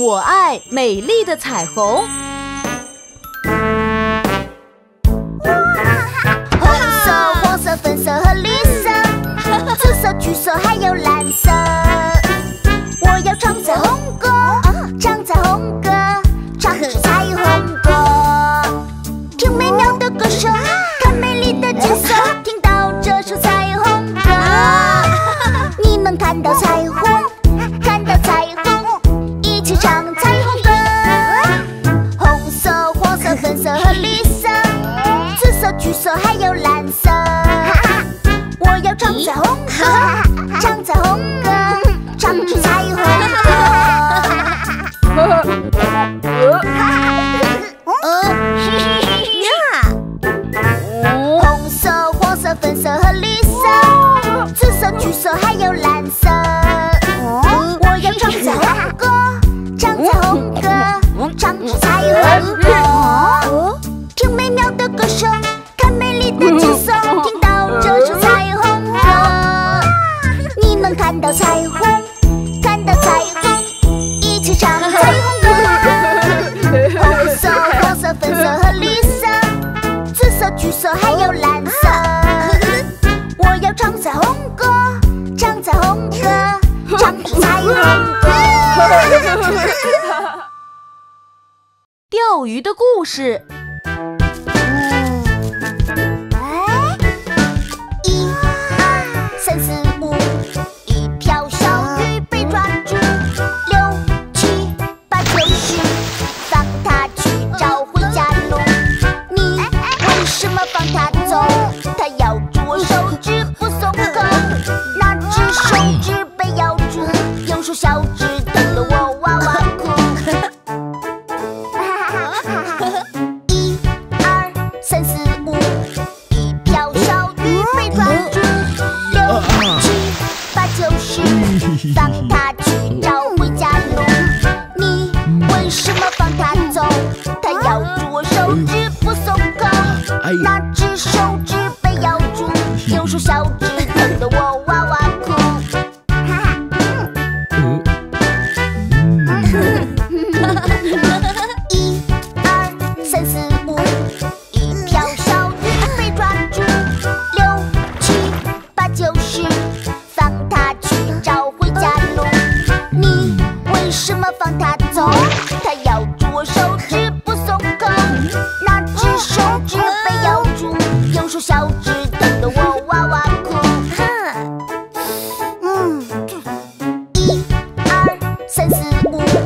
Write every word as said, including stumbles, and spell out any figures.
我爱美丽的彩虹。 红色、黄色、粉色和绿色，紫色、橘色还有蓝色。我要唱彩虹歌，唱彩虹歌，唱着彩虹歌。听美妙的歌声，看美丽的景色，听到这首彩虹歌。你能看到彩虹，看到彩虹，一起唱彩虹歌。红色、黄色、粉色和绿色，紫色、橘色还有蓝色。我要唱彩虹歌，唱彩虹歌，唱着彩虹歌。红色、黄色、粉色和绿色，紫色、橘色还有蓝色。我要唱彩虹歌，唱彩虹歌，唱着彩虹歌。听美妙的歌声，看美丽的景色，听到这首彩虹歌。你能看到彩虹，看到彩虹，一起唱彩虹歌。红色、黄色、粉色和绿色，紫色、橘色还有蓝色。我要唱彩虹歌，唱彩虹歌，唱着彩虹歌。 钓鱼的故事。 一二三四五，一条小鱼被抓住。六七八九十，放它去找回家路。你为什么放它走？它咬住我手指不松口。那只手指被咬住，用手小指疼得我哇哇哭。一二三四五，一条小鱼被抓住。六七八九十，放它去找回家路。你为什么放它走？它咬住我手指不松口。那只手指被咬住，用手小指疼得我哇哇哭。一二三四五，一条小鱼被抓住。六七八九十，放它去找回家路。你为什么放它走？它咬住我手指不松口。那只手指被咬住，用手小指疼得我哇哇哭。嗯，一二三四五。